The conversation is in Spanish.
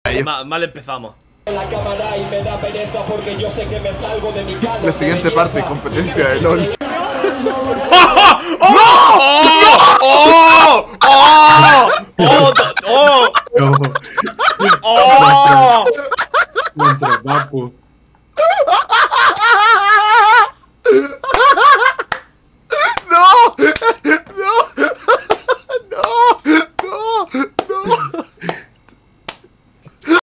Mal empezamos. La siguiente parte, competencia de LOL. Nuestro papu.